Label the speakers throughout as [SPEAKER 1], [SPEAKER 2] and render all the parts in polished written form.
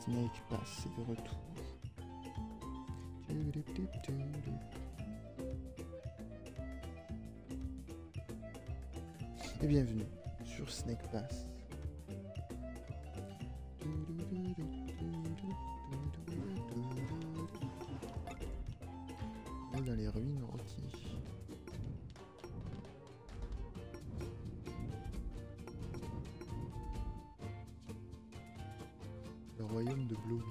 [SPEAKER 1] Snake Pass est de retour. Et bienvenue sur Snake Pass. Là dans les ruines Rocky. Le royaume de Blowy.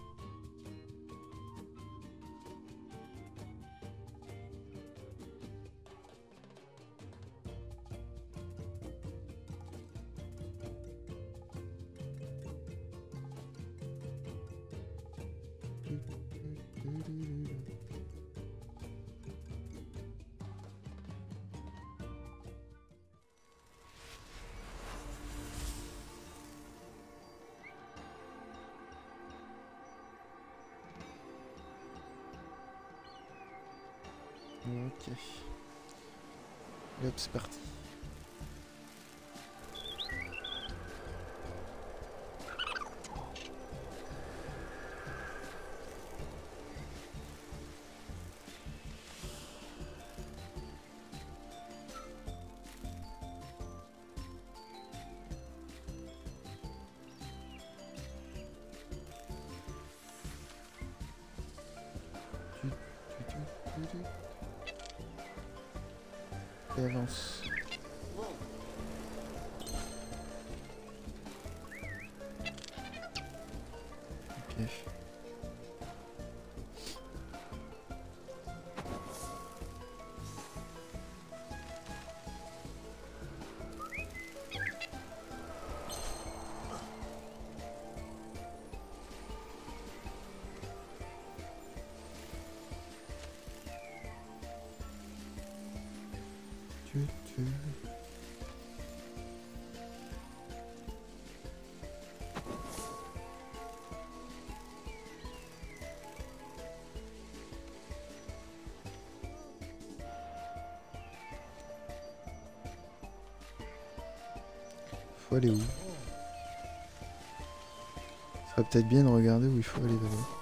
[SPEAKER 1] Ok. Et hop, c'est parti. Et avance. Ok. Faut aller où? Ça serait peut-être bien de regarder où il faut aller d'abord.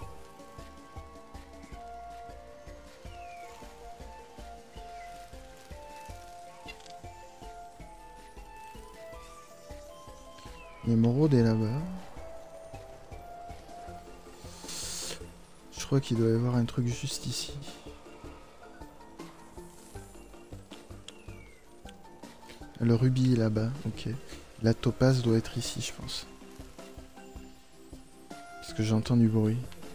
[SPEAKER 1] L'émeraude est là-bas. Je crois qu'il doit y avoir un truc juste ici. Le rubis est là-bas, ok. La topaze doit être ici, je pense. Parce que j'entends du bruit.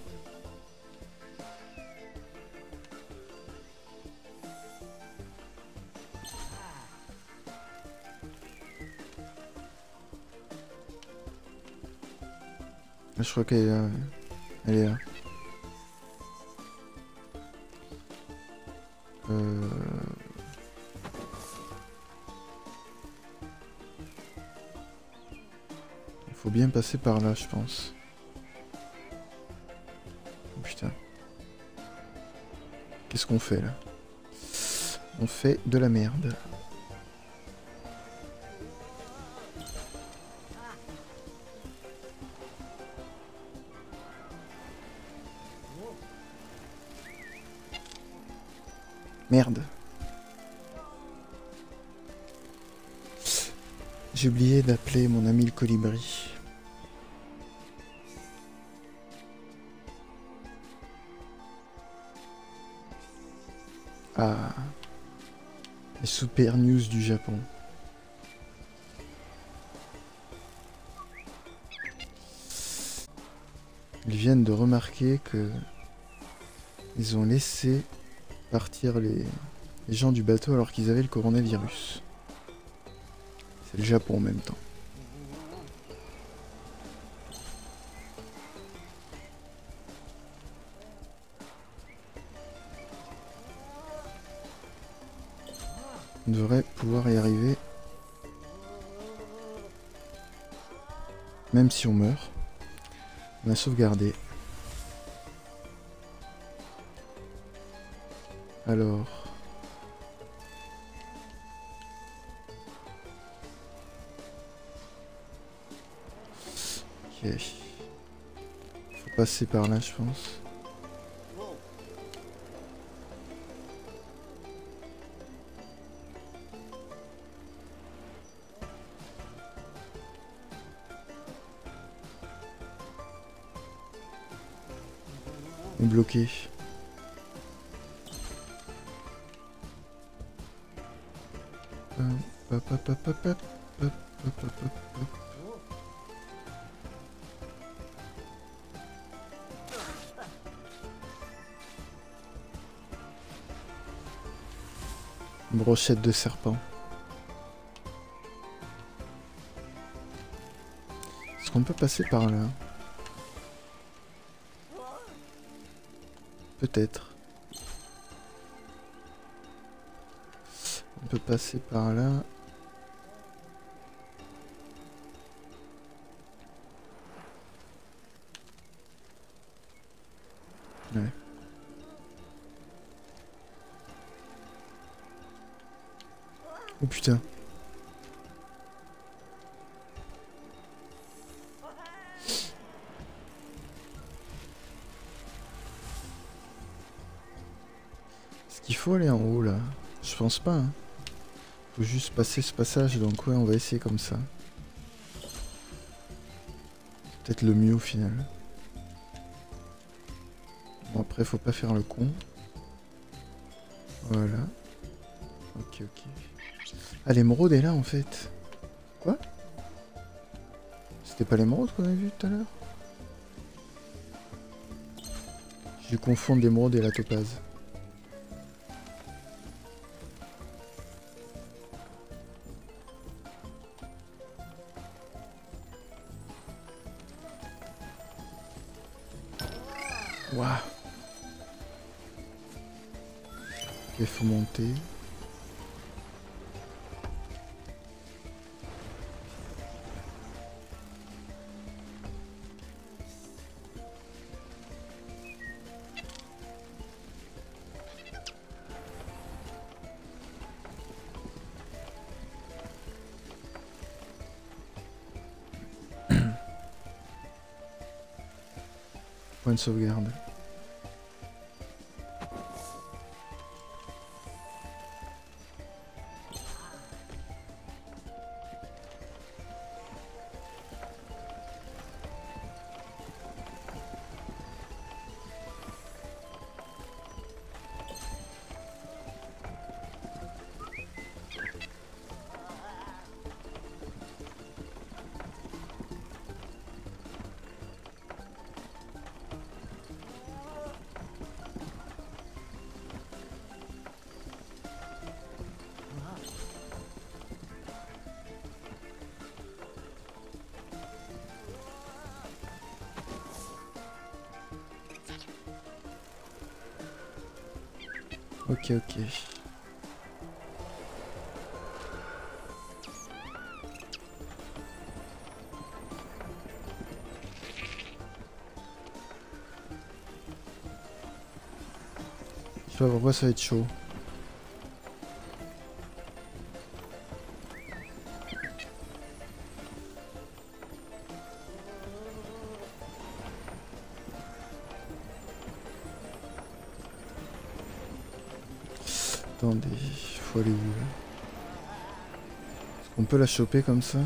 [SPEAKER 1] Je crois qu'elle est là. Elle est là. Faut bien passer par là, je pense. Oh, putain. Qu'est-ce qu'on fait là? On fait de la merde. Merde. J'ai oublié d'appeler mon ami le colibri. Ah. Les super news du Japon. Ils viennent de remarquer que ils ont laissé partir les gens du bateau alors qu'ils avaient le coronavirus. C'est le Japon en même temps. On devrait pouvoir y arriver. Même si on meurt. On a sauvegardé. Alors... Ok. passer par là, je pense. On est bloqué. Hop, hop, hop, hop, hop, hop, hop, hop, hop. Une brochette de serpent. Est-ce qu'on peut passer par là? Peut-être. On peut passer par là. Ouais. Oh putain. Est-ce qu'il faut aller en haut là? Je pense pas. Hein. Faut juste passer ce passage, donc ouais, on va essayer comme ça. C'est peut-être le mieux au final. Bon après, faut pas faire le con. Voilà. Ok, ok. Ah, l'émeraude est là en fait. Quoi? C'était pas l'émeraude qu'on a vu tout à l'heure? Je confonds l'émeraude et la topaze. Waouh. Ok, faut monter. Point de sauvegarde. Ok, ok. Je sais pas pourquoi ça va être chaud. Attendez, il faut aller où là? Est-ce qu'on peut la choper comme ça?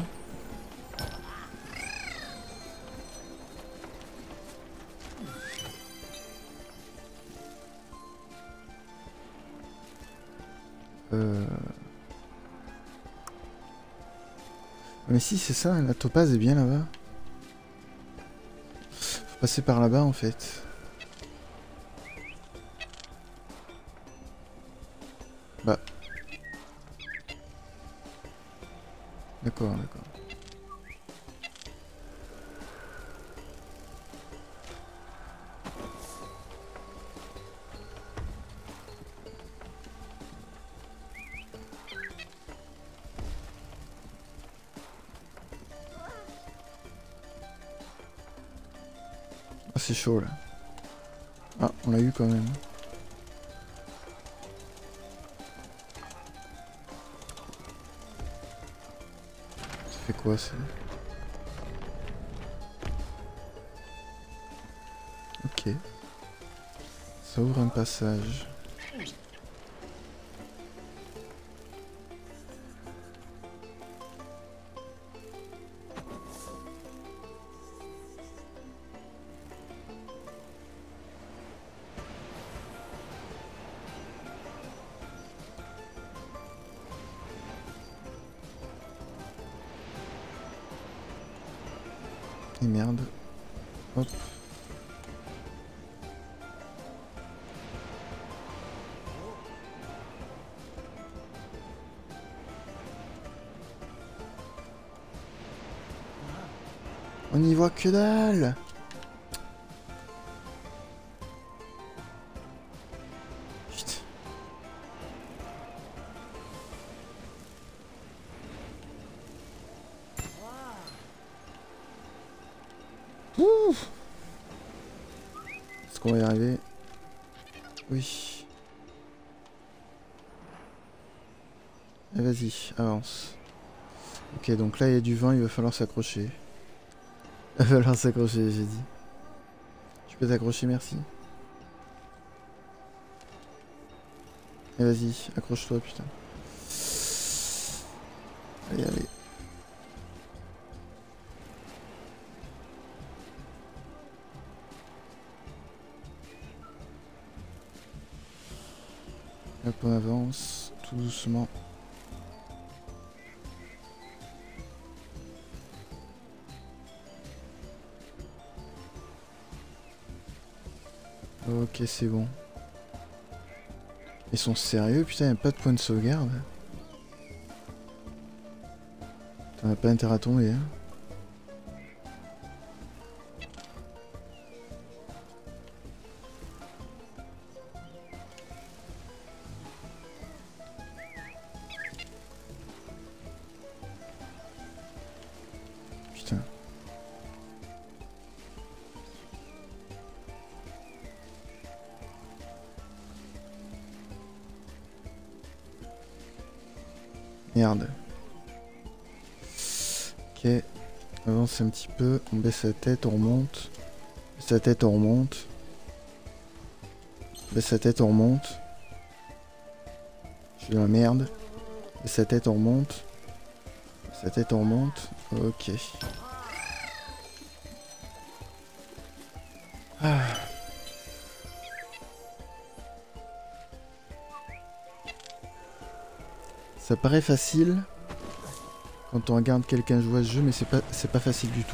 [SPEAKER 1] Mais si, c'est ça, la topaze est bien là-bas. Faut passer par là-bas en fait. Bah. D'accord, d'accord. Ah, c'est chaud là. Ah, on l'a eu quand même. Ça fait quoi ça? Ok. Ça ouvre un passage. Et merde. Hop. On n'y voit que dalle. Putain. Ouh. Est-ce qu'on va y arriver? Oui. Et vas-y, avance. Ok, donc là il y a du vent, il va falloir s'accrocher. Il va falloir s'accrocher, j'ai dit. Tu peux t'accrocher, merci. Et vas-y, accroche-toi, putain. Allez, allez. Hop, on avance, tout doucement. Ok, c'est bon. Ils sont sérieux, putain, y'a pas de point de sauvegarde. T'en as pas intérêt à tomber, hein. Putain. Merde. Ok. On avance un petit peu. On baisse la tête, on remonte. On baisse la tête, on remonte. On baisse la tête, on remonte. Je suis dans la merde. On baisse la tête, on remonte. On baisse la tête, on remonte. Ok. Ah. Ça paraît facile quand on regarde quelqu'un jouer à ce jeu, mais c'est pas facile du tout.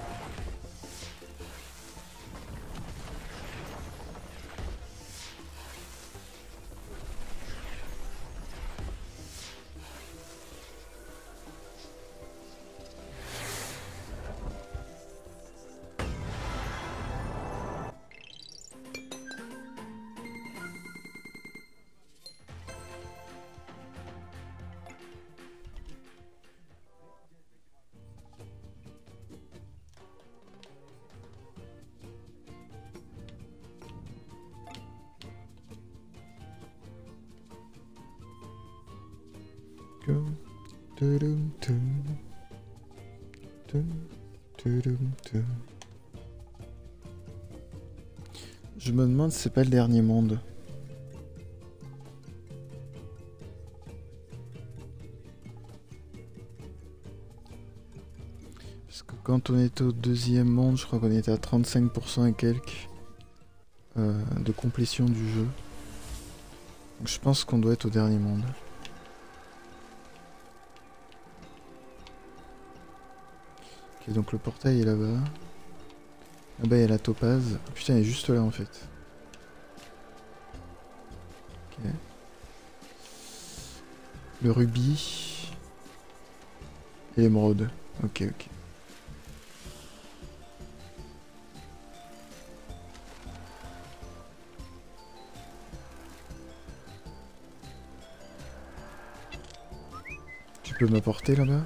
[SPEAKER 1] Je me demande si c'est pas le dernier monde. Parce que quand on était au deuxième monde, je crois qu'on était à 35% et quelques de complétion du jeu. Donc je pense qu'on doit être au dernier monde. Ok, donc le portail est là-bas. Là-bas il y a la topaze. Putain, il est juste là en fait. Ok. Le rubis. Et l'émeraude. Ok, ok. Tu peux m'apporter là-bas?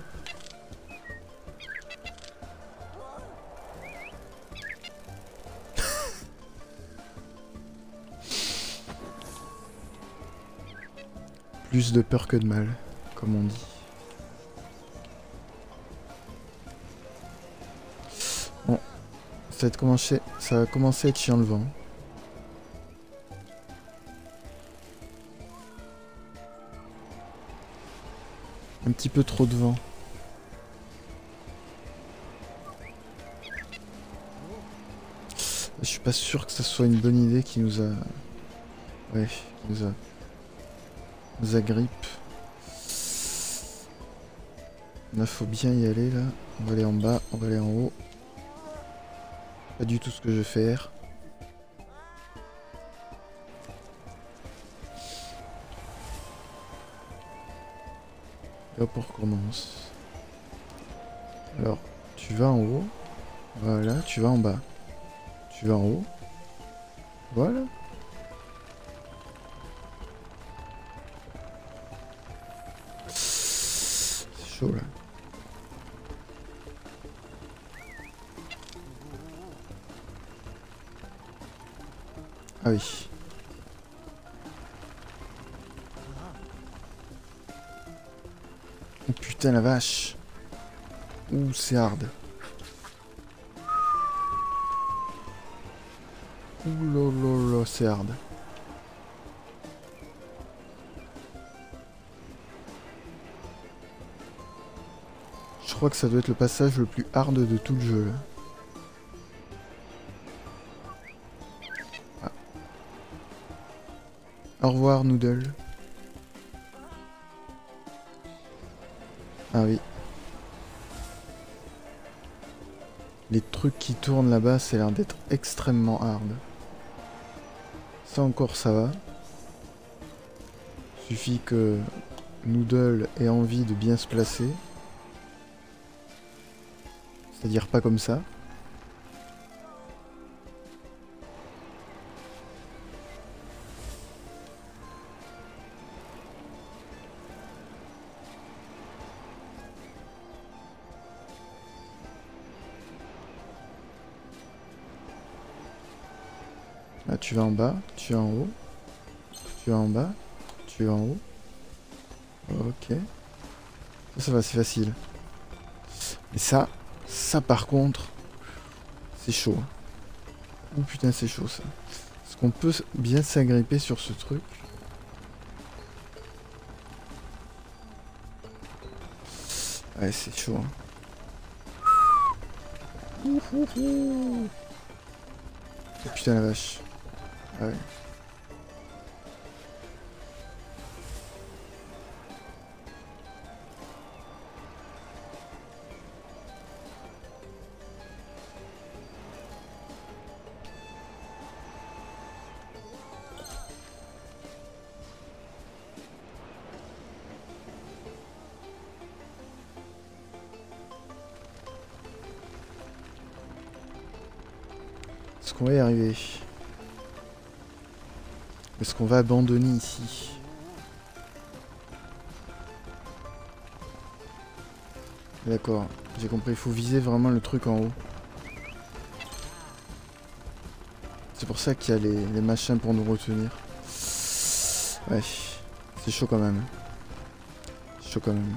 [SPEAKER 1] Plus de peur que de mal, comme on dit. Bon, Ça va commencer à être chiant le vent. Un petit peu trop de vent. Je suis pas sûr que ça soit une bonne idée qui nous a... Ouais, qui nous agrippe. Là, faut bien y aller, là. On va aller en bas, on va aller en haut. Pas du tout ce que je vais faire. Et hop, on recommence. Alors, tu vas en haut. Voilà, tu vas en bas. Tu vas en haut. Voilà. C'est chaud, là. Ah oui. Oh putain la vache. Ouh c'est hard. Ouh lolo c'est hard. Je crois que ça doit être le passage le plus hard de tout le jeu là. Ah. Au revoir Noodle. Ah oui. Les trucs qui tournent là-bas, ça a l'air d'être extrêmement hard. Ça encore, ça va. Suffit que Noodle ait envie de bien se placer. C'est-à-dire pas comme ça. Là, tu vas en bas, tu vas en haut, tu vas en bas, tu vas en haut. Ok. Ça va, c'est facile. Mais ça par contre, c'est chaud. Oh putain, c'est chaud ça. Est-ce qu'on peut bien s'agripper sur ce truc? Ouais, c'est chaud. Hein. Oh putain la vache. Ah ouais. Est-ce qu'on va y arriver? Est-ce qu'on va abandonner ici? D'accord, j'ai compris, il faut viser vraiment le truc en haut. C'est pour ça qu'il y a les machins pour nous retenir. Ouais, c'est chaud quand même. Chaud quand même.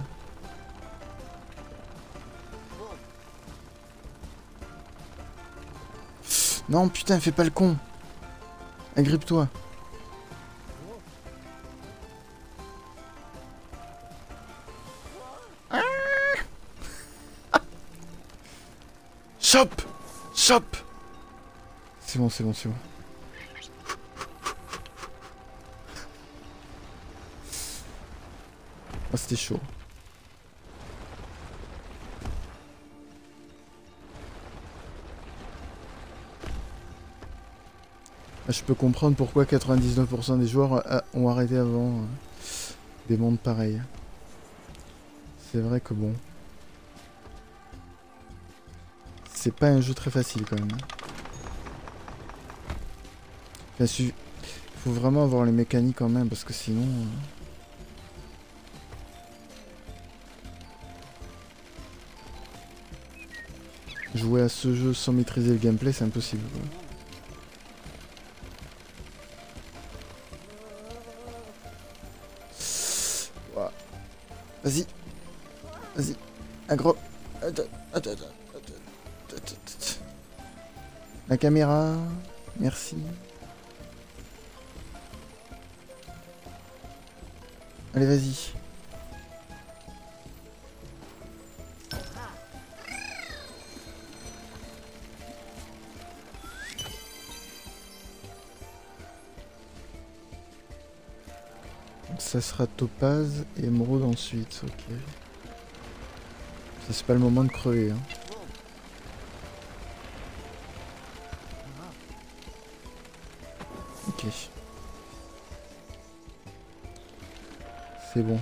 [SPEAKER 1] Non, putain, fais pas le con. Agrippe-toi. Chope! Chope! C'est bon, c'est bon, c'est bon. Oh, c'était chaud. Je peux comprendre pourquoi 99% des joueurs ont arrêté avant des mondes pareils. C'est vrai que bon... C'est pas un jeu très facile quand même. Il faut vraiment avoir les mécaniques en main parce que sinon... Jouer à ce jeu sans maîtriser le gameplay, c'est impossible. Quoi. Vas-y. Vas-y. Un gros... La caméra. Merci. Allez, vas-y. Ça sera topaz et émeraude ensuite, ok. Ça c'est pas le moment de crever, hein. Ok. C'est bon.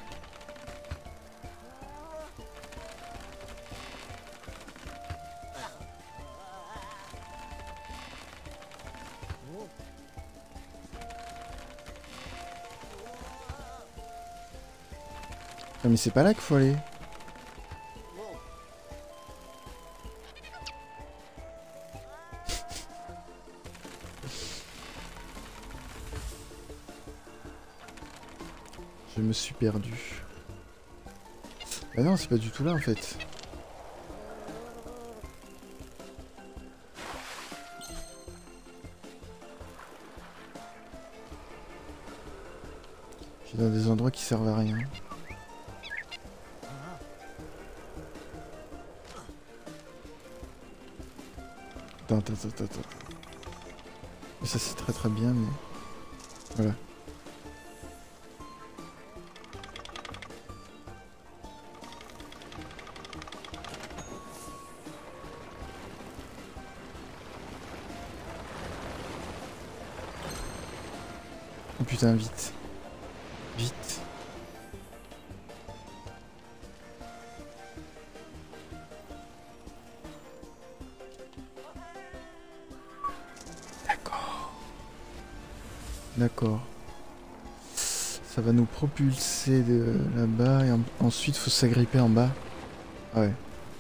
[SPEAKER 1] Ah, mais c'est pas là qu'il faut aller. Je me suis perdu. Ah non, c'est pas du tout là en fait. Je suis dans des endroits qui servent à rien. Attends. Et ça c'est très très bien, mais... Voilà. Oh putain, vite. Vite. D'accord. Ça va nous propulser de là-bas et ensuite faut s'agripper en bas. Ah ouais.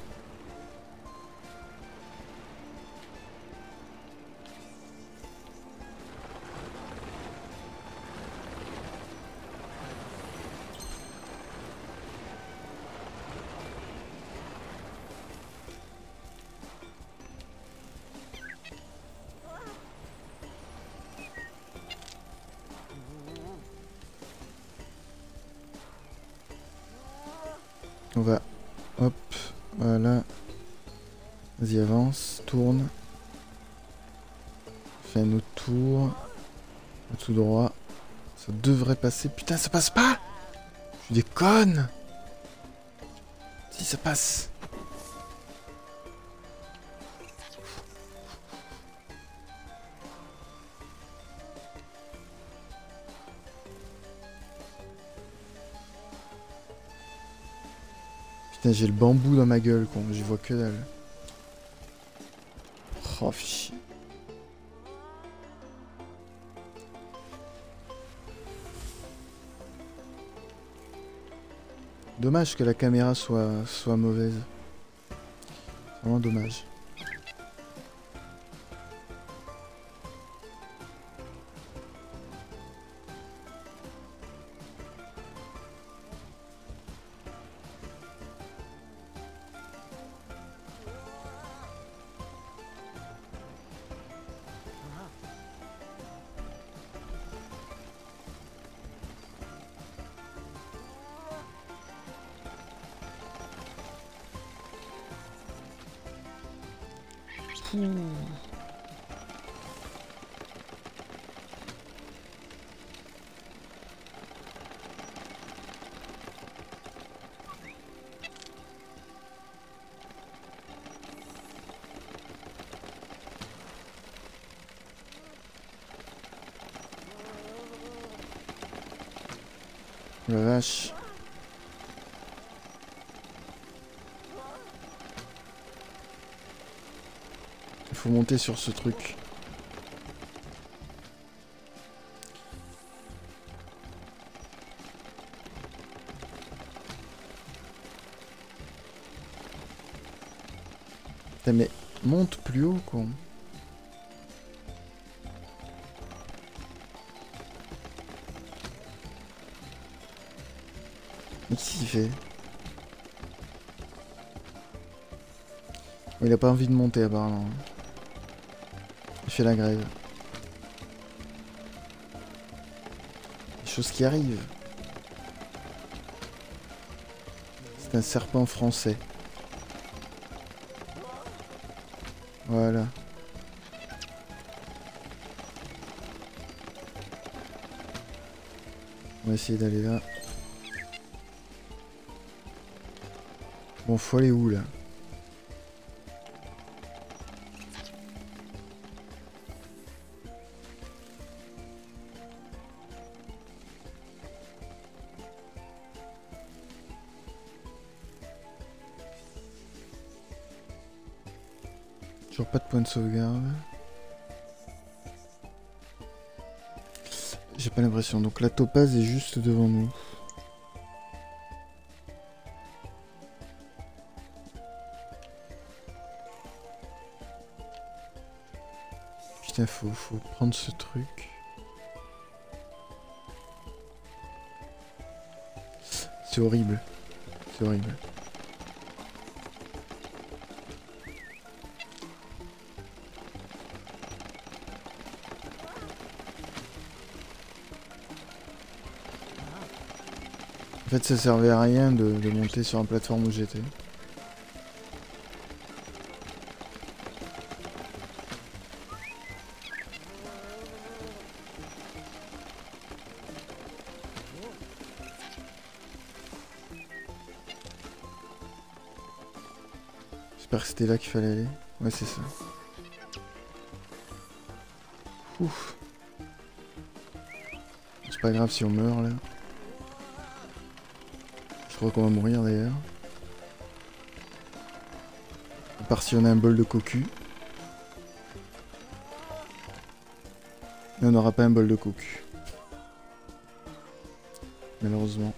[SPEAKER 1] On va... Hop. Voilà. Vas-y, avance. Tourne. Fais un autre tour. Tout droit. Ça devrait passer. Putain, ça passe pas! Je déconne! Si, ça passe. Putain, j'ai le bambou dans ma gueule, con. J'y vois que dalle. Oh, fichier. Dommage que la caméra soit mauvaise. Vraiment dommage. La vache. Il faut monter sur ce truc. Putain, mais monte plus haut, quoi. Mais qu'est-ce qu'il fait? Il a pas envie de monter apparemment. Il fait la grève. Des choses qui arrivent. C'est un serpent français. Voilà. On va essayer d'aller là. Bon, faut aller où là? Toujours pas de point de sauvegarde. J'ai pas l'impression. Donc la topaze est juste devant nous. Putain, faut prendre ce truc. C'est horrible. C'est horrible. En fait, ça servait à rien de monter sur la plateforme où j'étais. J'espère que c'était là qu'il fallait aller. Ouais, c'est ça. Ouf. C'est pas grave si on meurt là. Je crois qu'on va mourir d'ailleurs. À part si on a un bol de cocu. Mais on n'aura pas un bol de cocu. Malheureusement.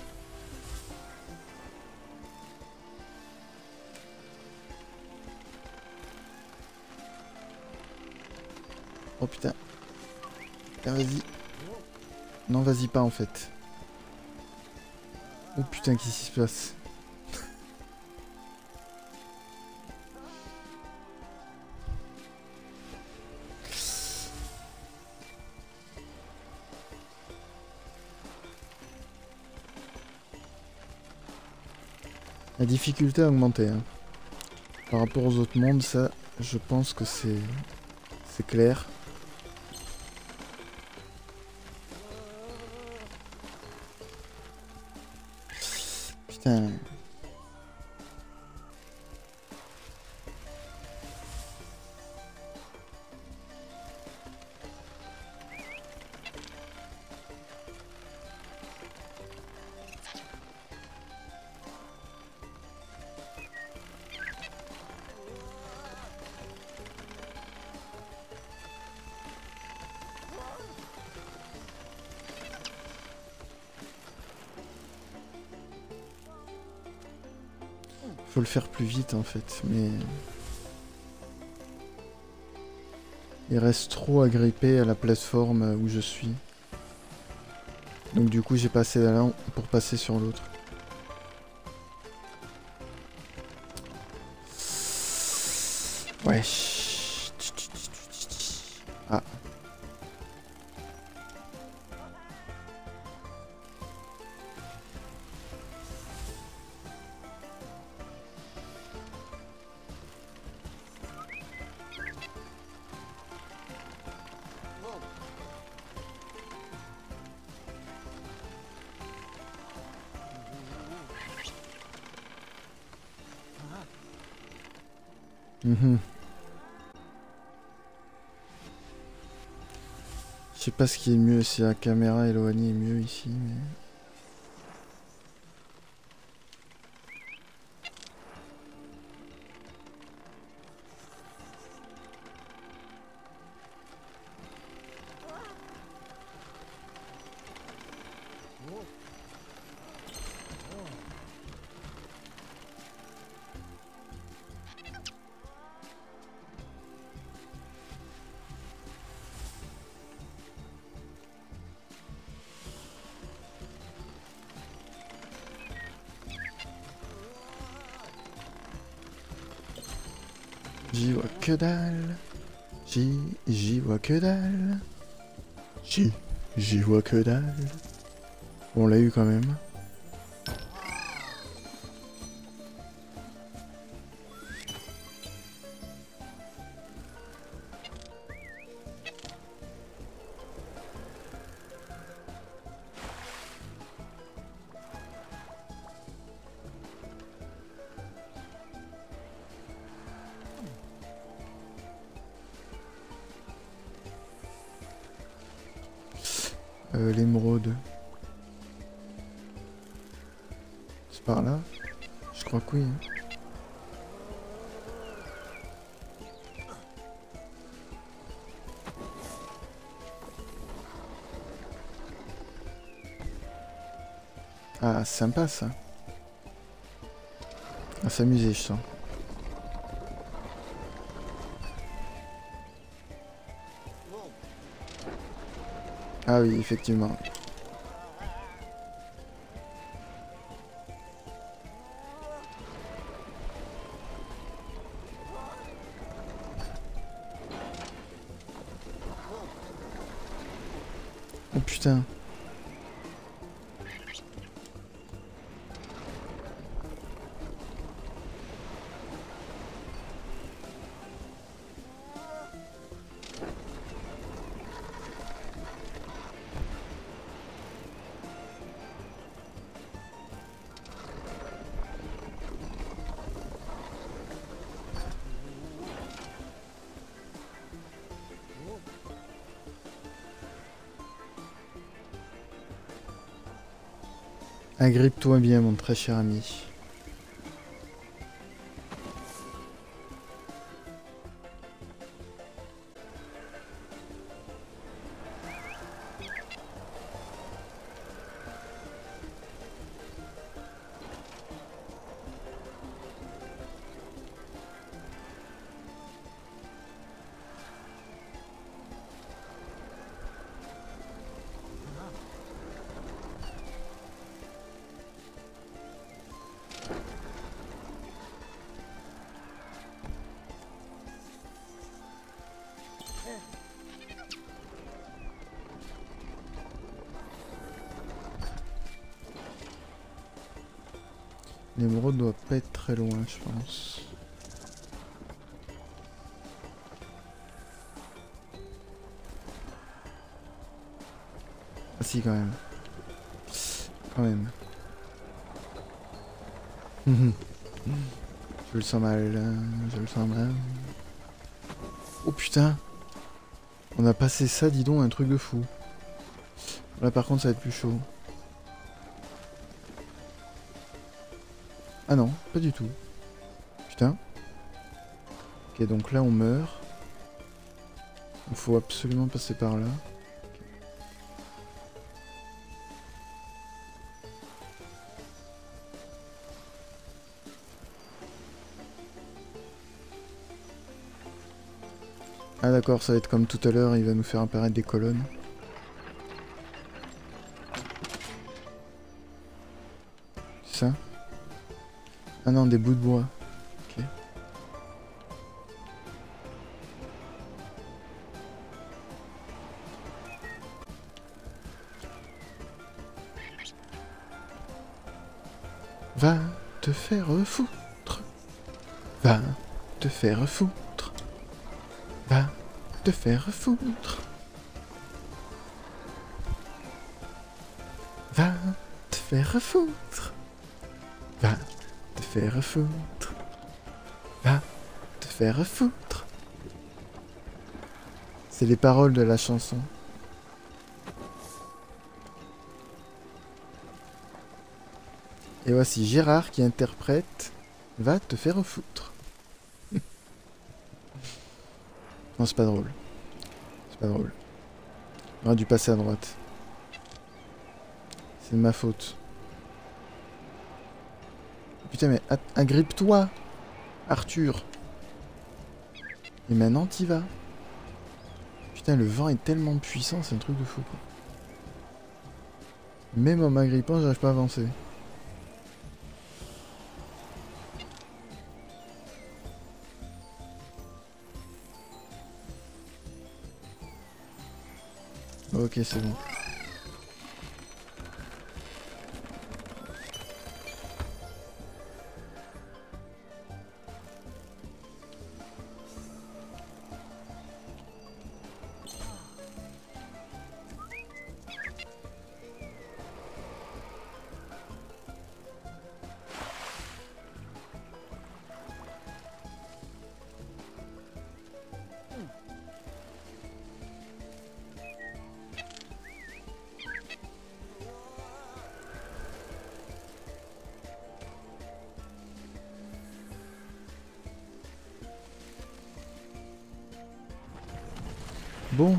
[SPEAKER 1] Oh putain. Putain, vas-y. Non, vas-y pas en fait. Oh putain, qu'est-ce qui se passe? La difficulté a augmenté. Hein. Par rapport aux autres mondes, ça, je pense que c'est clair. Putain. Faut le faire plus vite en fait, mais... Il reste trop agrippé à la plateforme où je suis. Donc du coup j'ai passé là pour passer sur l'autre. Ouais. Ah. Je sais pas ce qui est mieux, si la caméra éloignée est mieux ici, mais... J'y vois que dalle. J'y vois que dalle. J'y vois que dalle. Bon, on l'a eu quand même. L'émeraude. C'est par là? Je crois que oui. Hein. Ah, sympa ça. À s'amuser, je sens. Ah oui, effectivement. Oh putain. Agrippe-toi bien, mon très cher ami. L'émeraude doit pas être très loin, je pense. Ah si, quand même. Quand même. Je le sens mal, je le sens mal. Oh putain! On a passé ça, dis donc, un truc de fou. Là par contre ça va être plus chaud. Ah non, pas du tout. Putain. Ok, donc là on meurt. Il faut absolument passer par là. Ah d'accord, ça va être comme tout à l'heure, il va nous faire apparaître des colonnes. C'est ça? Ah non, des bouts de bois. Ok. Va te faire foutre. Va te faire foutre. Va te faire foutre. Va te faire foutre. Va te faire foutre. Va te faire foutre. C'est les paroles de la chanson. Et voici Gérard qui interprète Va te faire foutre. Non, c'est pas drôle. C'est pas drôle. On aurait dû passer à droite. C'est de ma faute. Putain, mais agrippe-toi, Arthur. Et maintenant, t'y vas. Putain, le vent est tellement puissant, c'est un truc de fou, quoi. Même en m'agrippant, j'arrive pas à avancer. Ok, c'est bon. Bon.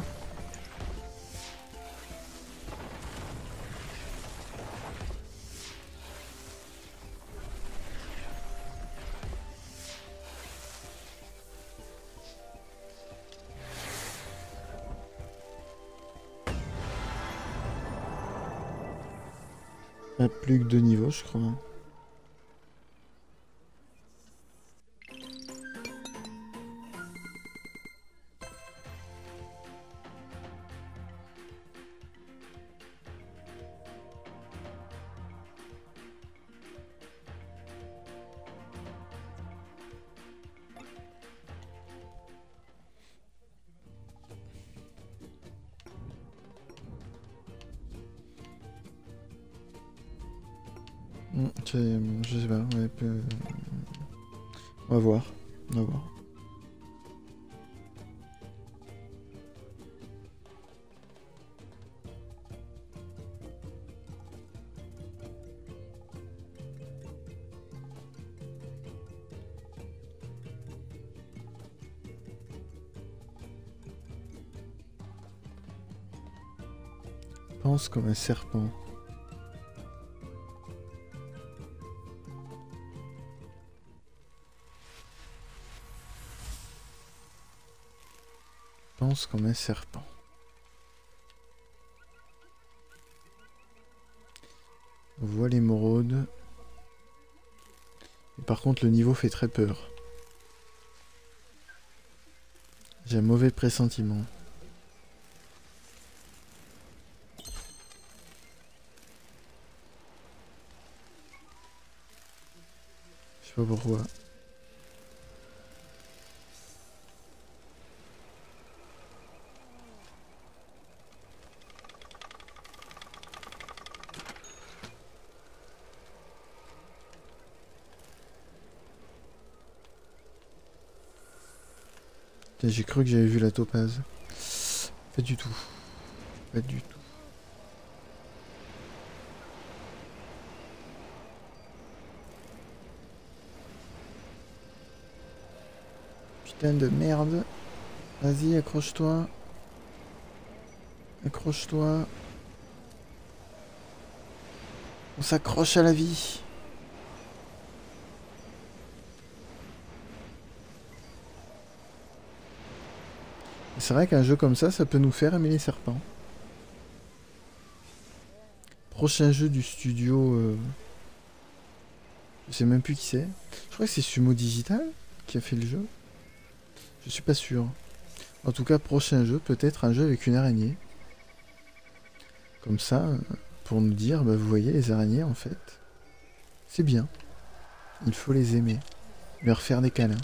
[SPEAKER 1] Pas plus que 2 niveaux, je crois. Je sais pas, ouais, on va voir. On va voir. Pense comme un serpent. Pense comme un serpent. On voit l'émeraude. Par contre, le niveau fait très peur. J'ai un mauvais pressentiment. Je sais pas pourquoi. J'ai cru que j'avais vu la topaze. Pas du tout. Pas du tout. Putain de merde. Vas-y, accroche-toi. Accroche-toi. On s'accroche à la vie. C'est vrai qu'un jeu comme ça peut nous faire aimer les serpents. Prochain jeu du studio... Je sais même plus qui c'est. Je crois que c'est Sumo Digital qui a fait le jeu. Je suis pas sûr. En tout cas, prochain jeu, peut-être un jeu avec une araignée. Comme ça, pour nous dire, bah, vous voyez, les araignées, en fait, c'est bien. Il faut les aimer. Leur faire des câlins.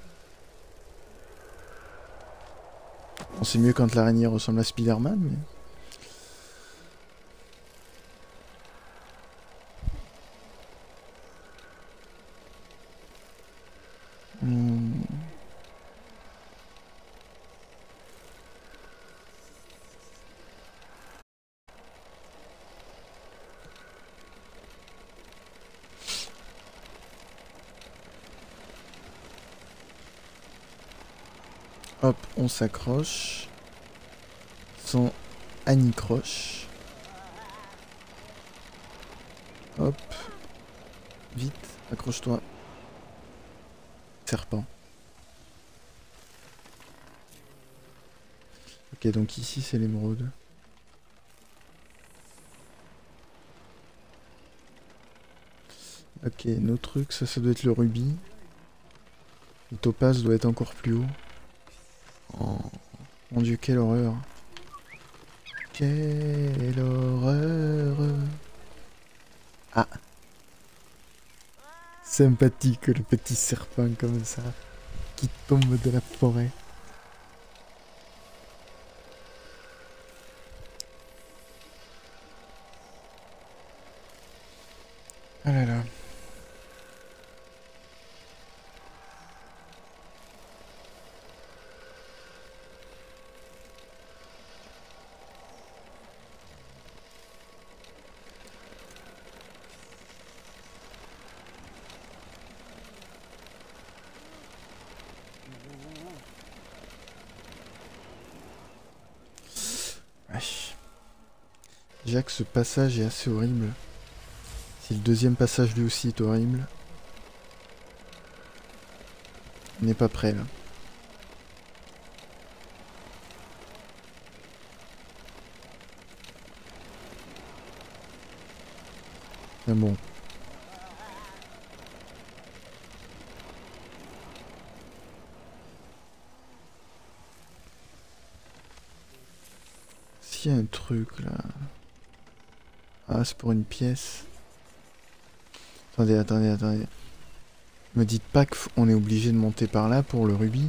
[SPEAKER 1] Bon, c'est mieux quand l'araignée ressemble à Spider-Man, mais... Hop, on s'accroche. Sans anicroche. Hop. Vite, accroche-toi. Serpent. Ok, donc ici c'est l'émeraude. Ok, nos trucs, ça doit être le rubis. Le topaz doit être encore plus haut. Oh, mon dieu, quelle horreur. Quelle horreur. Ah, sympathique le petit serpent comme ça, qui tombe de la forêt. Ah là là. Wesh. Déjà que ce passage est assez horrible. Si le deuxième passage lui aussi est horrible. On n'est pas prêt là. Mais bon. S'il y a un truc là. Ah, c'est pour une pièce. Attendez, attendez, attendez. Me dites pas qu'on est obligé de monter par là pour le rubis.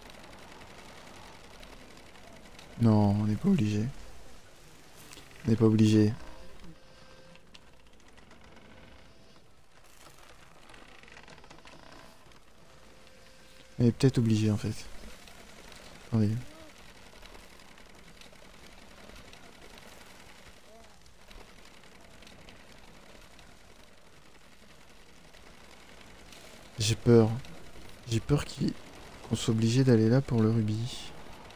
[SPEAKER 1] Non, on n'est pas obligé. On n'est pas obligé. On est peut-être obligé en fait. Attendez. J'ai peur. J'ai peur qu'on soit obligé d'aller là pour le rubis.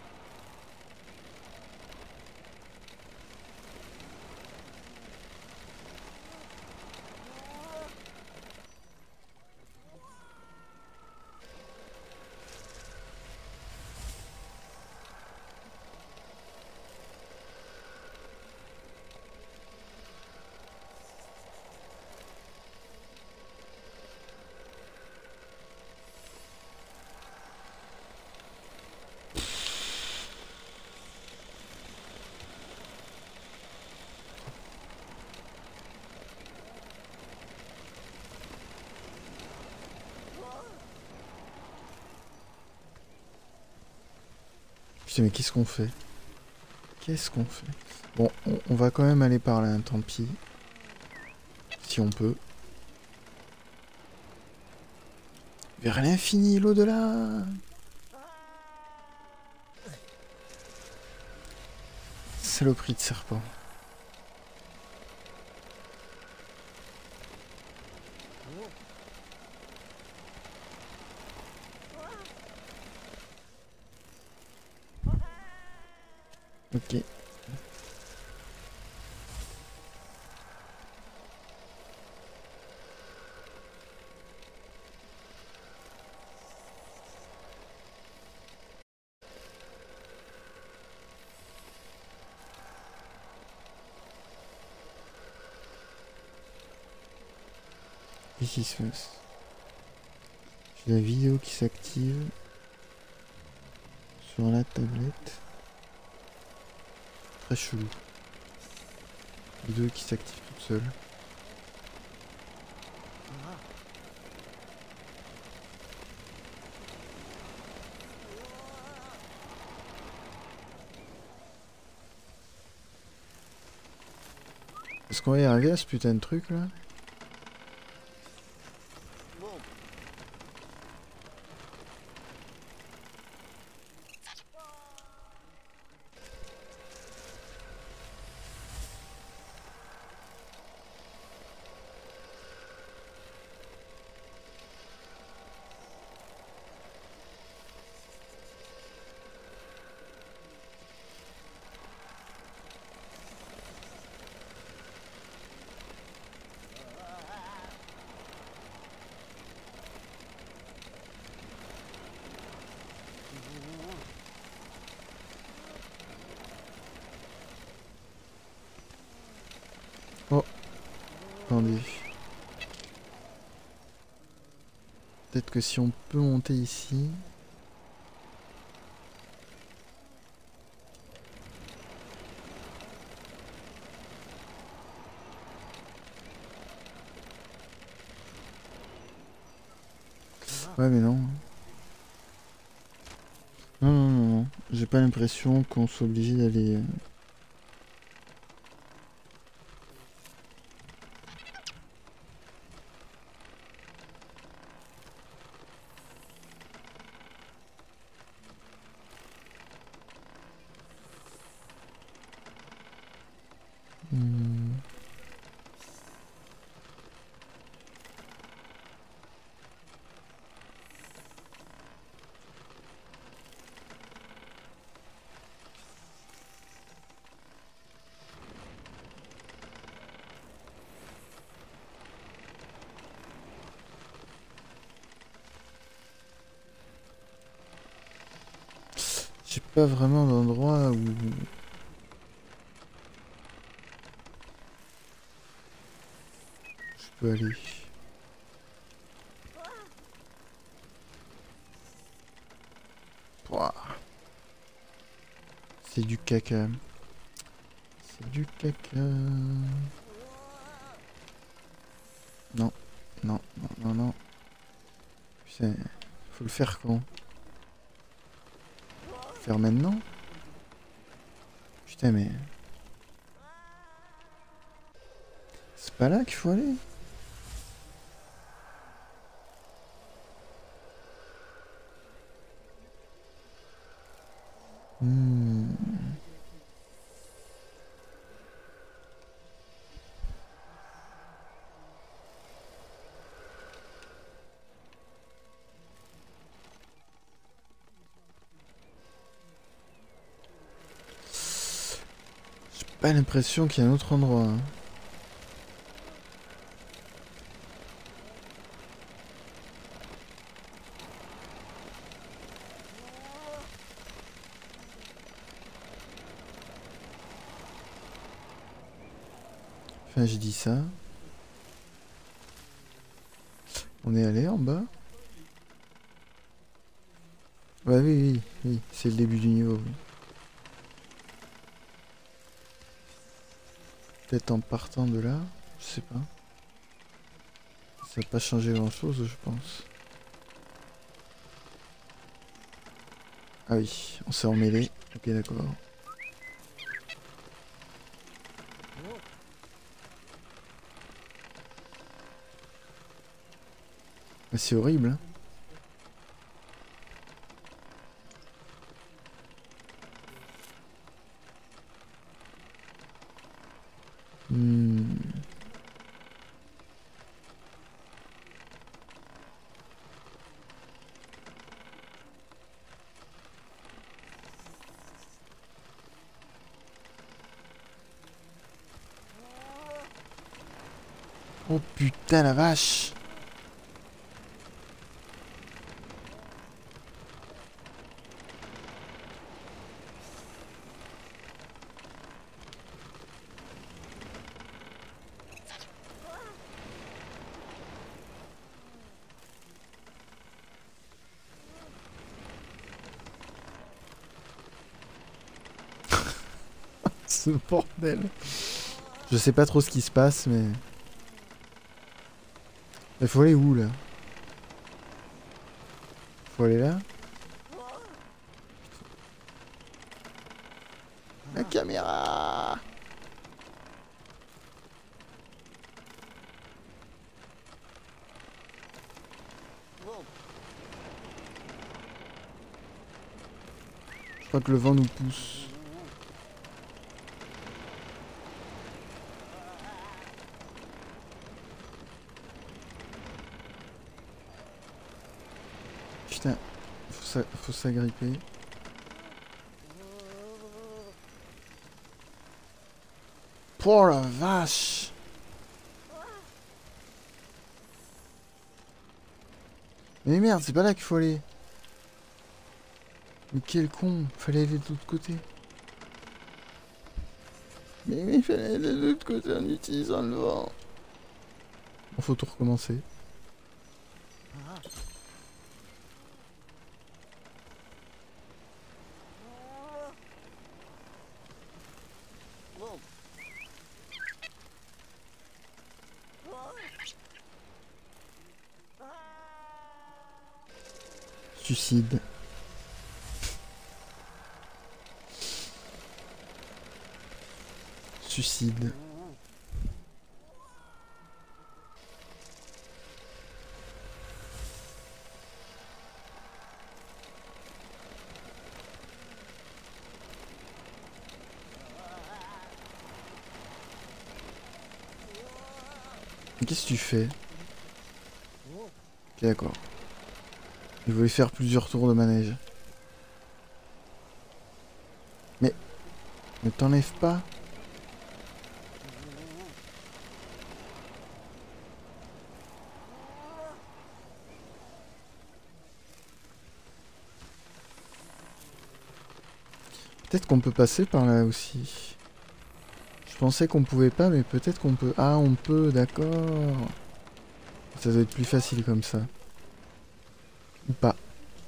[SPEAKER 1] Putain, mais qu'est-ce qu'on fait? Qu'est-ce qu'on fait? Bon, on va quand même aller par là, hein, tant pis. Si on peut. Vers l'infini, l'au-delà. Saloperie de serpent. Ok. Qu'est-ce qui se passe? J'ai la vidéo qui s'active sur la tablette. Très chelou. Vidéo qui s'active toute seule. Est-ce qu'on va y arriver à ce putain de truc là? Oh, attendez. Peut-être que si on peut monter ici... Ouais, mais non. Non, non, non, non. J'ai pas l'impression qu'on soit obligé d'aller... Hmm. J'ai pas vraiment d'endroit où... je peux aller. Pouah. C'est du caca. C'est du caca. Non, non, non, non, non. Putain, faut le faire quand? Faire maintenant? Putain, mais... c'est pas là qu'il faut aller? Hmm. J'ai pas l'impression qu'il y a un autre endroit, hein. Enfin, j'ai dit ça. On est allé en bas? Ouais, oui, oui, oui. C'est le début du niveau, oui. Peut-être en partant de là? Je sais pas. Ça va pas changer grand-chose, je pense. Ah oui, on s'est emmêlé. Ok, d'accord. Mais c'est horrible, hein. Hmm. Oh putain la vache! Ce bordel! Je sais pas trop ce qui se passe, mais... il faut aller où, là? Faut aller là? La caméra! Je crois que le vent nous pousse. Putain, faut s'agripper. Oh la vache! Mais merde, c'est pas là qu'il faut aller. Mais quel con, fallait aller de l'autre côté. Mais il fallait aller de l'autre côté en utilisant le vent. Bon, faut tout recommencer. Suicide. Suicide. Qu'est-ce que tu fais? Ok, d'accord. Il voulait faire plusieurs tours de manège. Mais ne t'enlève pas. Peut-être qu'on peut passer par là aussi. Je pensais qu'on pouvait pas, mais peut-être qu'on peut. Ah, on peut, d'accord. Ça doit être plus facile comme ça. Ou pas.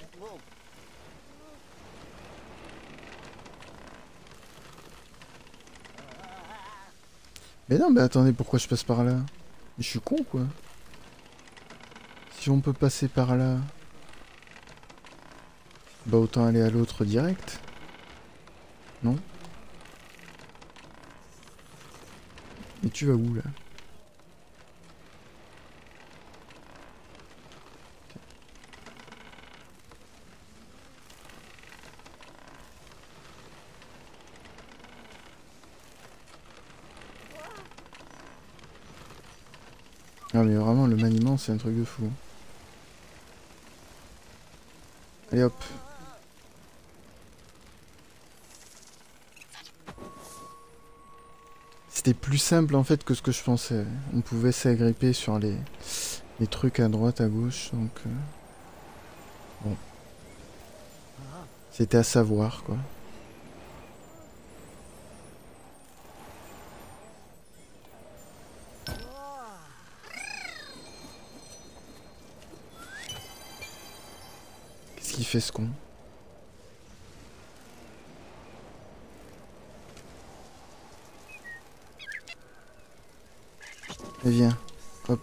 [SPEAKER 1] Mais non, mais attendez, pourquoi je passe par là? Je suis con, quoi. Si on peut passer par là, bah autant aller à l'autre direct. Non? Et tu vas où, là? Non mais vraiment, le maniement, c'est un truc de fou. Allez hop. C'était plus simple en fait que ce que je pensais. On pouvait s'agripper sur les trucs à droite, à gauche, donc... Bon. C'était à savoir, quoi. Qu'est-ce qu'il fait, ce con? Et viens. Hop.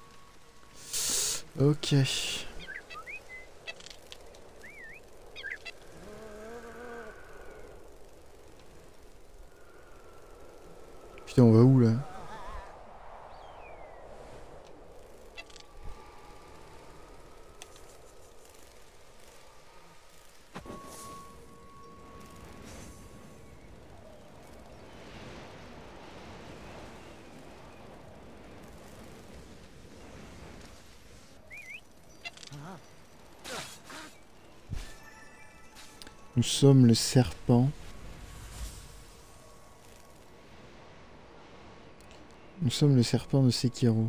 [SPEAKER 1] Ok. Putain, on va où, là? Nous sommes le serpent. Nous sommes le serpent de Sekiro.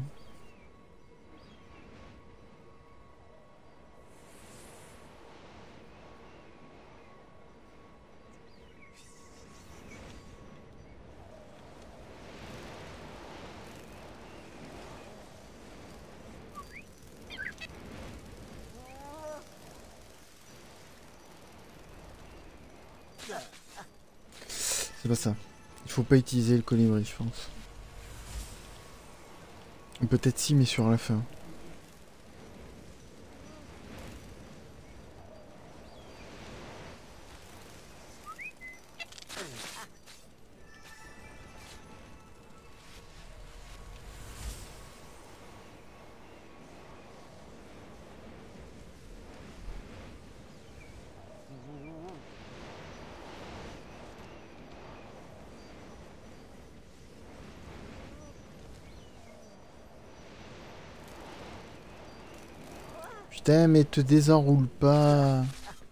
[SPEAKER 1] C'est pas ça. Il faut pas utiliser le colibri, je pense. Peut-être si, mais sur la fin. Putain, mais te désenroule pas.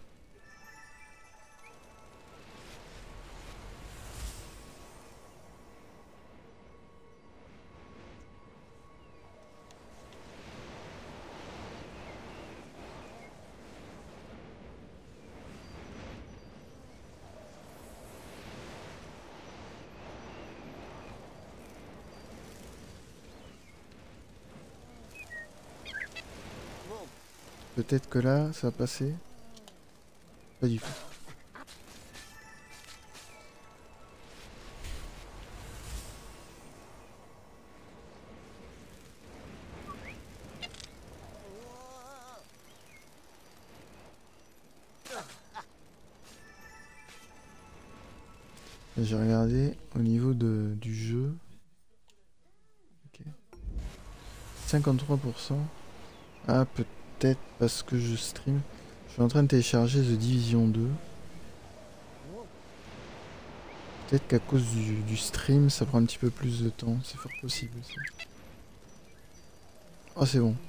[SPEAKER 1] Peut-être que là, ça va passer. Pas du tout. J'ai regardé au niveau du jeu. Ok. 53%. Ah, peut-être parce que je stream. Je suis en train de télécharger The Division 2. Peut-être qu'à cause du stream, ça prend un petit peu plus de temps. C'est fort possible ça. Oh, c'est bon.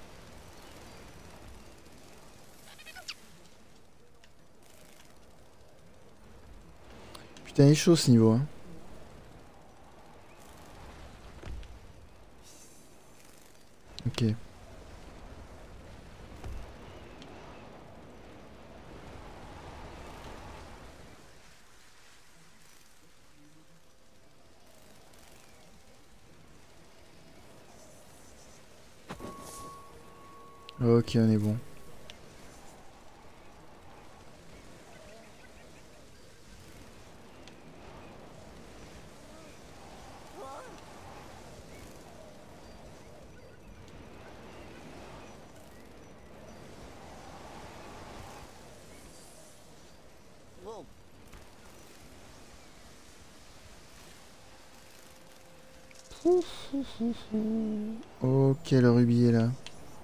[SPEAKER 1] Putain, il est chaud ce niveau, hein. Ok. Ok, on est bon. Ok, le rubis est là.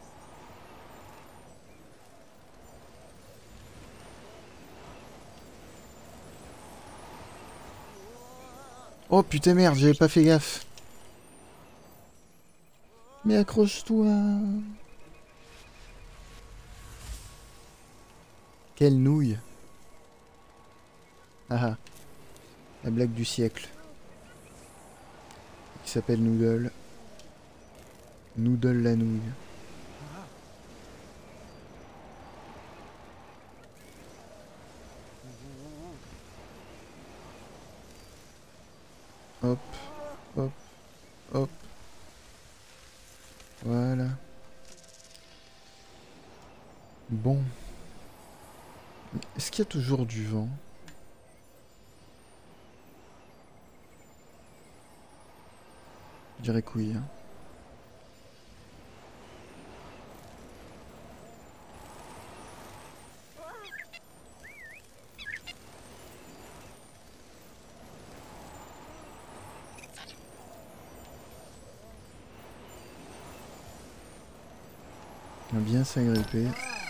[SPEAKER 1] Oh putain merde, j'avais pas fait gaffe. Mais accroche-toi. Quelle nouille. Ah ah, la blague du siècle. Qui s'appelle Noodle. Noodle la nouille. Hop, hop, hop. Voilà. Bon. Est-ce qu'il y a toujours du vent? Je dirais que oui, hein. On va bien s'agripper.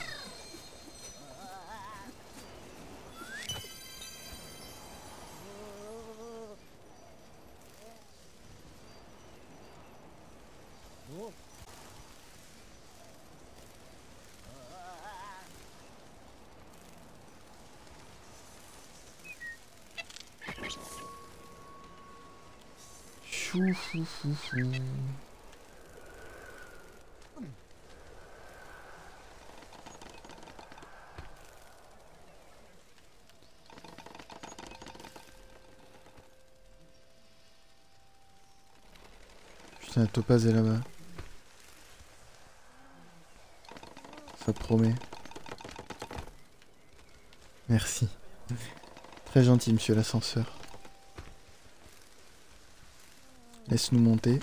[SPEAKER 1] Chou fou fou fou. Putain, la topaz est là-bas. Ça promet. Merci. Très gentil, monsieur l'ascenseur. Laisse-nous monter.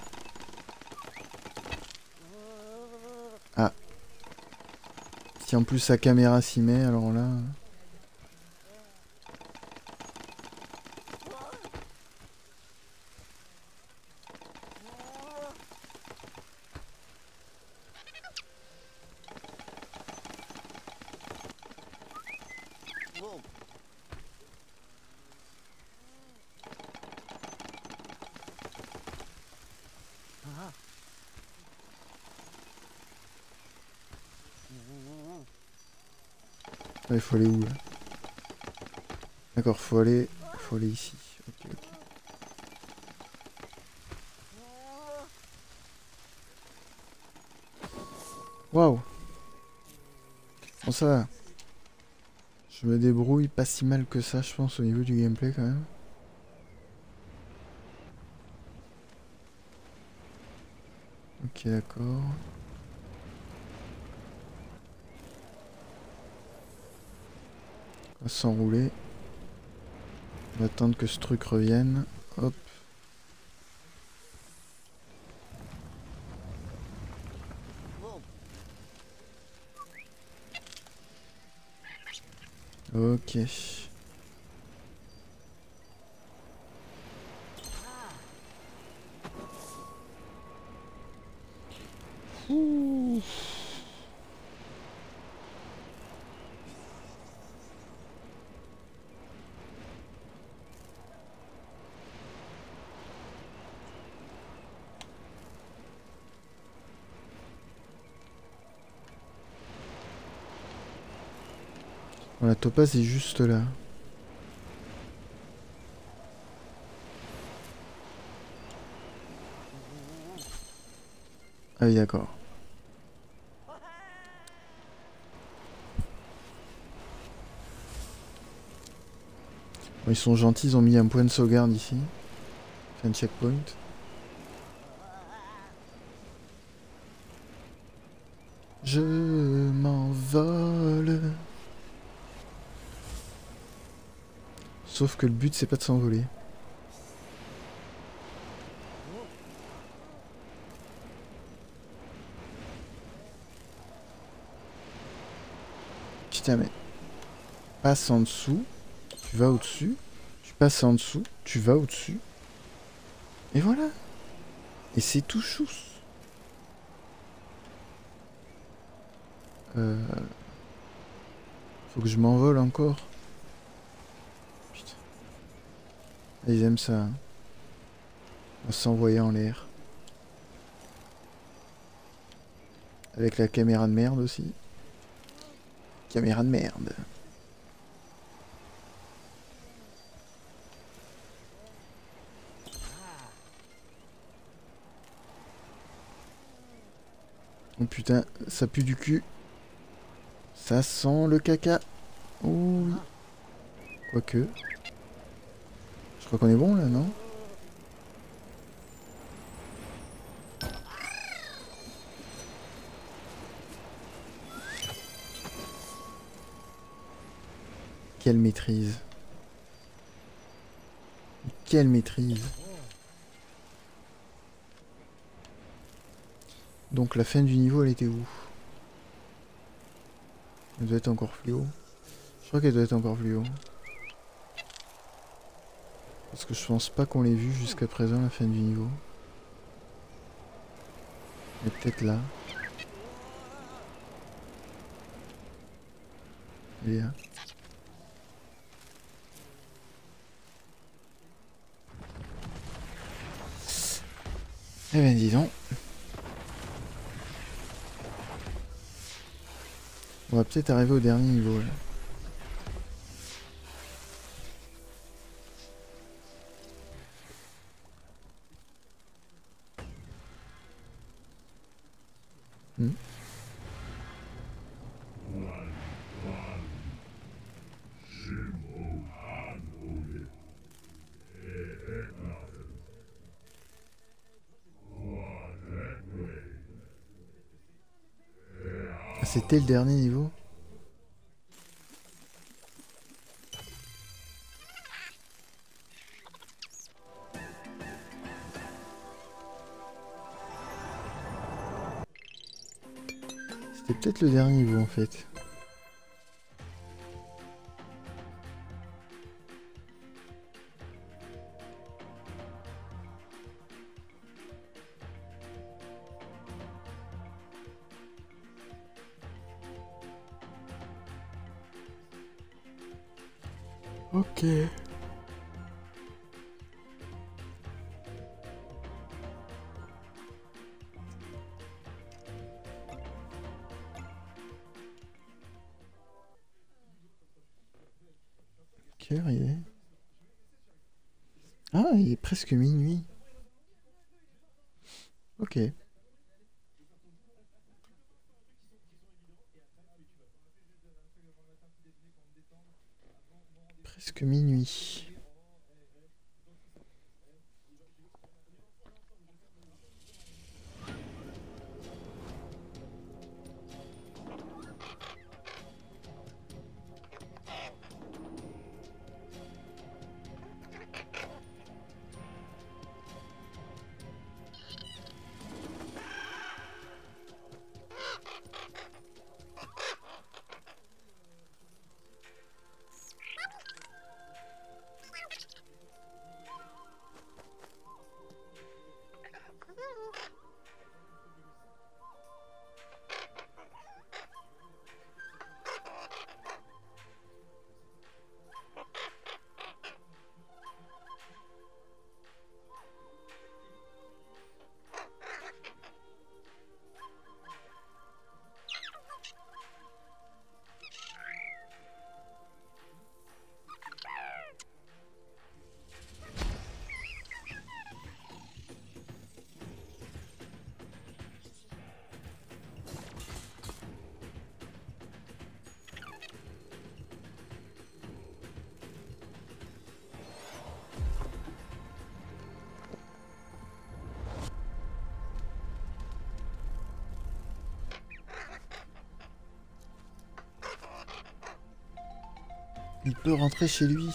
[SPEAKER 1] Ah. Si en plus sa caméra s'y met, alors là... Ah, il faut aller où là? D'accord, faut aller ici. Ok, ok. Waouh. Bon ça va. Je me débrouille pas si mal que ça, je pense, au niveau du gameplay quand même. Ok, d'accord. On va s'enrouler. On va attendre que ce truc revienne. Hop. Ok. Bon, la topaze est juste là. Ah oui, d'accord. Bon, ils sont gentils, ils ont mis un point de sauvegarde ici. C'est un checkpoint. Je m'envole. Sauf que le but c'est pas de s'envoler. Putain mais... Passe en dessous, tu vas au-dessus. Tu passes en dessous, tu vas au-dessus. Et voilà. Et c'est tout chousse. Faut que je m'envole encore. Putain. Ils aiment ça. Hein. On s'envoyer en l'air. Avec la caméra de merde aussi. Caméra de merde. Oh putain, ça pue du cul. Ça sent le caca. Oh oui. Quoique. Je crois qu'on est bon là, non? Quelle maîtrise. Quelle maîtrise. Donc la fin du niveau, elle était où? Elle doit être encore plus haut. Je crois qu'elle doit être encore plus haut. Parce que je pense pas qu'on l'ait vu jusqu'à présent, la fin du niveau. Mais peut-être là. Elle est là. Eh ben dis donc. On va peut-être arriver au dernier niveau là. Hmm. Ah, c'était le dernier niveau? C'était peut-être le dernier niveau en fait. Ok. Quelle heure il est? Ah, il est presque minuit. Ok. Presque minuit. Il peut rentrer chez lui.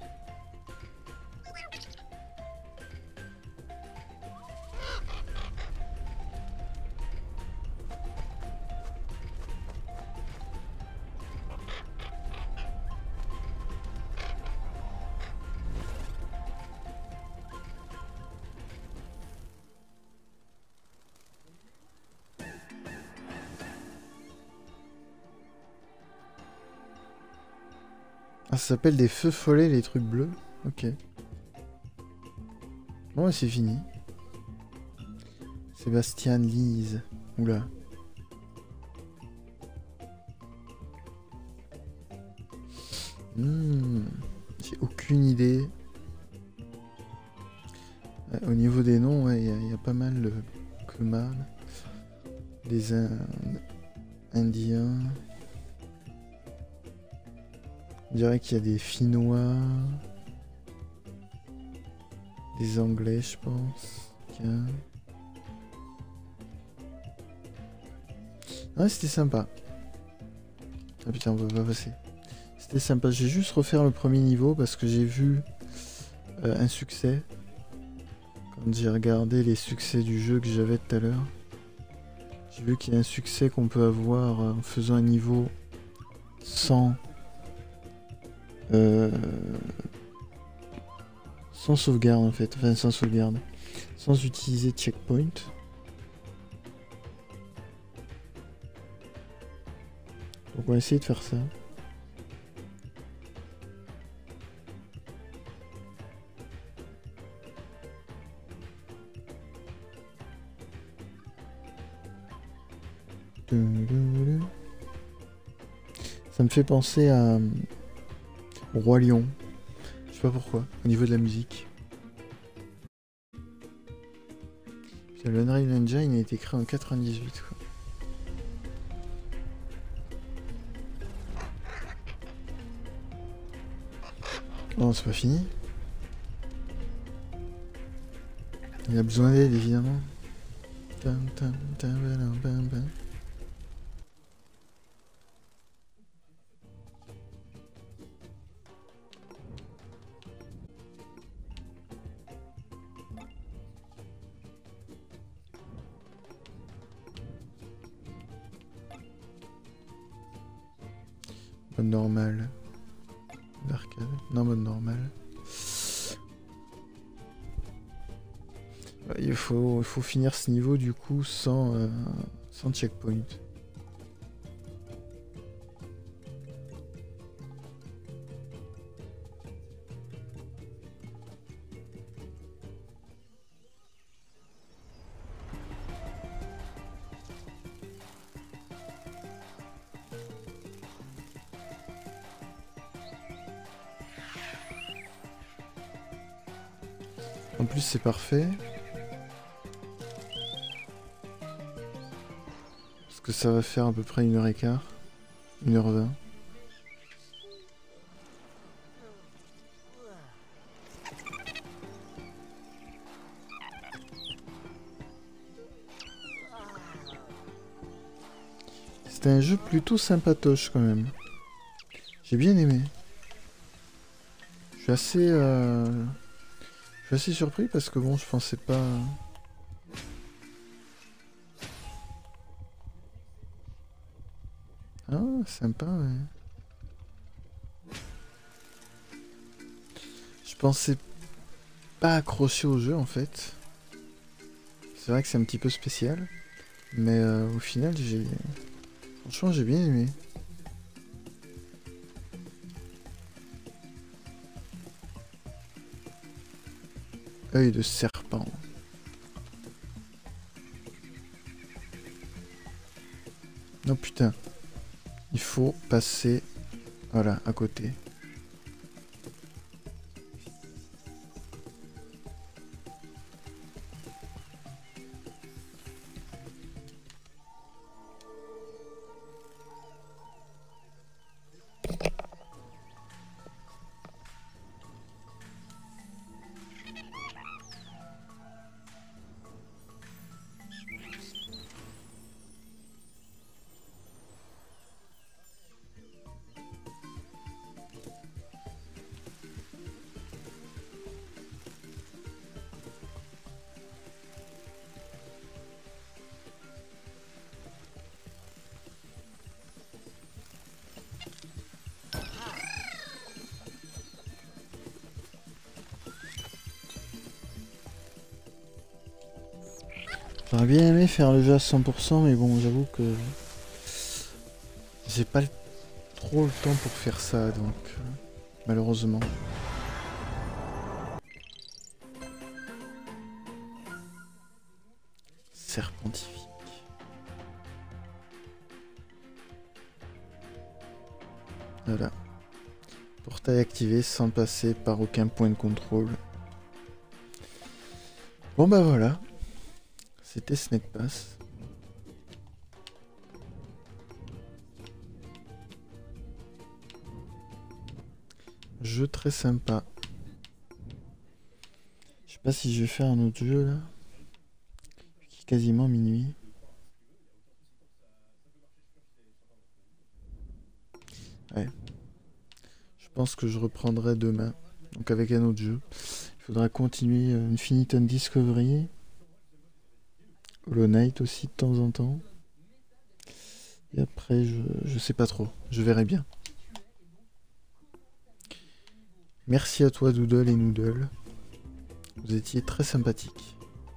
[SPEAKER 1] Ah, ça s'appelle des feux follets, les trucs bleus. Ok. Bon, c'est fini. Sébastien Lise. Oula. J'ai aucune idée. Au niveau des noms, ouais, y a pas mal de Kumar. Des Indiens. On dirait qu'il y a des Finnois. Des Anglais, je pense. Tiens. Ouais, c'était sympa. Ah putain, on va pas passer. C'était sympa. J'ai juste refaire le premier niveau parce que j'ai vu un succès. Quand j'ai regardé les succès du jeu que j'avais tout à l'heure. J'ai vu qu'il y a un succès qu'on peut avoir en faisant un niveau sans sauvegarde en fait. Enfin, sans sauvegarde. Sans utiliser checkpoint. Donc on va essayer de faire ça. Ça me fait penser à Roi Lion. Je sais pas pourquoi, au niveau de la musique. Le Unreal Engine a été créé en 98 quoi. Non, c'est pas fini. Il a besoin d'aide évidemment. Mode normal. D'arcade. Non, mode normal. Il faut finir ce niveau du coup sans checkpoint. En plus c'est parfait. Parce que ça va faire à peu près 1h15. 1h20. C'était un jeu plutôt sympatoche quand même. J'ai bien aimé. Je suis assez surpris parce que bon, je pensais pas. Ah, sympa, ouais. Je pensais pas accrocher au jeu en fait. C'est vrai que c'est un petit peu spécial. Mais au final, franchement, j'ai bien aimé. Œil de serpent. Non putain. Il faut passer, voilà, à côté. J'aurais bien aimé faire le jeu à 100%, mais bon, j'avoue que j'ai pas trop le temps pour faire ça, donc malheureusement. Serpentifique. Voilà. Portail activé sans passer par aucun point de contrôle. Bon bah voilà. C'était Snake Pass. Jeu très sympa. Je sais pas si je vais faire un autre jeu là. Il est quasiment minuit. Ouais. Je pense que je reprendrai demain. Donc avec un autre jeu. Il faudra continuer Infinite Discovery. Hollow Knight aussi de temps en temps. Et après, je sais pas trop. Je verrai bien. Merci à toi Doodle et Noodle. Vous étiez très sympathiques.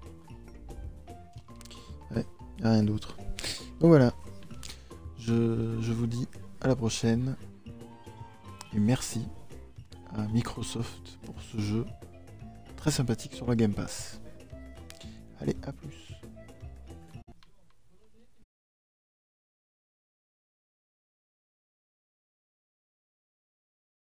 [SPEAKER 1] Ouais, y a rien d'autre. Donc voilà. Je vous dis à la prochaine. Et merci à Microsoft pour ce jeu très sympathique sur la Game Pass. Allez, à plus.